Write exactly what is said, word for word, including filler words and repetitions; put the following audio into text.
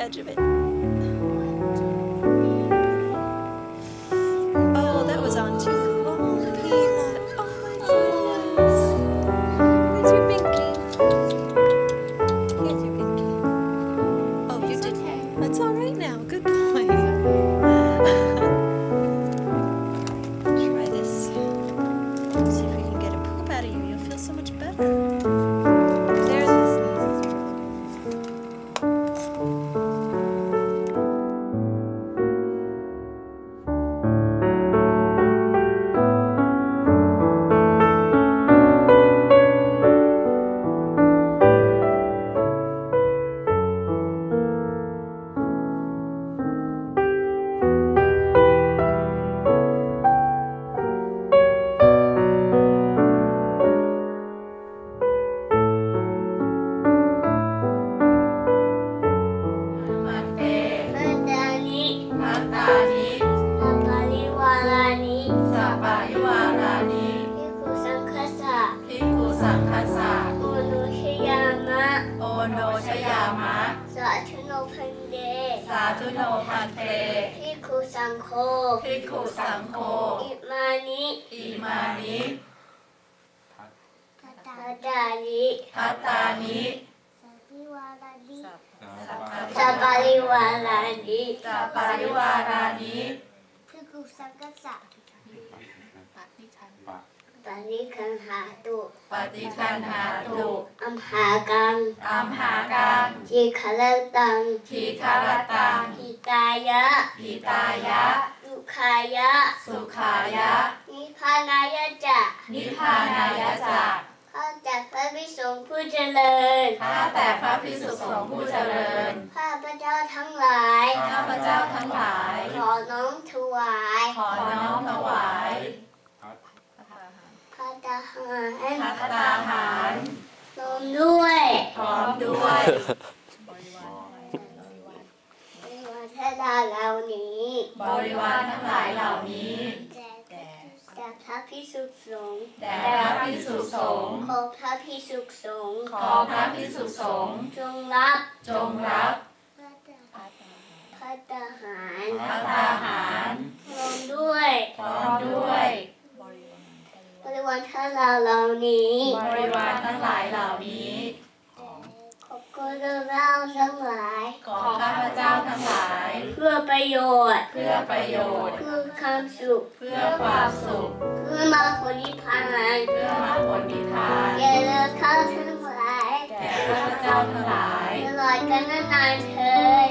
edge of it. Oh, that was on too. Oh, Peanut. Oh my goodness. Where's your binky? Here's your binky. Oh, you did. Okay. That's all right now. Good boy. Try this. See if we can get a poop out of you. You'll feel so much better. There's the sneezes. Satuno Pante Hiku Sangho Hiku Sangho Imani Imani Hatani Hatani Sapariwarani Sapariwarani Hiku Sangkasa Patikanhatu Patikanhatu Amhagang Amhagang Tikaratan Tikaratan Hitaya Hitaya Sukhaya Sukhaya Niphanaya Ja Niphanaya Jaข้าแต่พระภิกษุผู้เจริญข้าแต่พระภิกษุสงฆ์ผู้เจริญข้าพระเจ้าทั้งหลายข้าพระเจ้าทั้งหลายขอน้อมถวายขอน้อมถวายพัตตาหารพัตตาหารพร้อมด้วยพร้อมด้วยบริวารทั้งหลายเหล่านี้บริวารทั้งหลายเหล่านี้แต่พระภิกษุสงฆ์แต่พระภิกษุสงฆ์ขอพระภิกษุสงฆ์ขอพระภิกษุสงฆ์จงรับจงรับพัตตาหารพัตตาหารพร้อมด้วยพร้อมด้วยบริวารทั้งหลายเหล่านี้บริวารทั้งหลายเหล่านี้ขอข้าพเจ้าทั้งหลายขอข้าพเจ้าทั้งหลายเพื่อประโยชน์เพื่อประโยชน์เพื่อความสุขเพื่อความสุขเพื่อมรรคผลนิพพานเพื่อมรรคผลนิพพานแก่เราข้าทั้งหลายแก่ข้าพเจ้าทั้งหลายตลอดกาลนานเทอญ